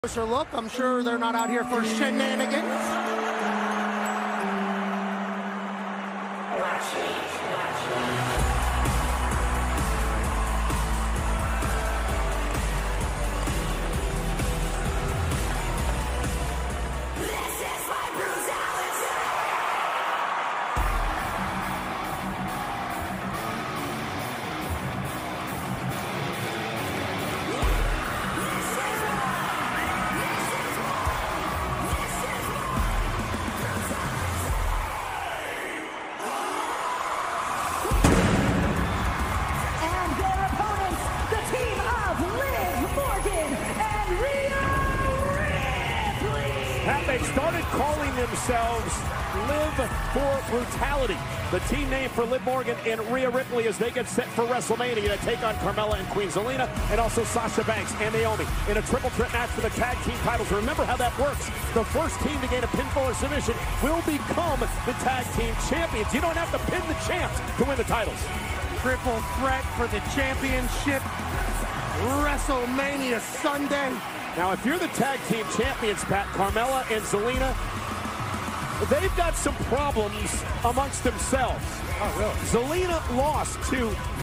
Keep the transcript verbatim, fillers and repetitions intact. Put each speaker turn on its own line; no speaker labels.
Closer look. I'm sure they're not out here for shenanigans.
They started calling themselves Liv for Brutality, the team name for Liv Morgan and Rhea Ripley as they get set for WrestleMania to take on Carmella and Queen Zelina, and also Sasha Banks and Naomi in a triple threat match for the tag team titles. Remember how that works. The first team to gain a pinfall or submission will become the tag team champions. You don't have to pin the champs to win the titles.
Triple threat for the championship. WrestleMania Sunday.
Now, if you're the tag team champions, Pat, Carmella and Zelina, they've got some problems amongst themselves.
Oh, really?
Zelina lost to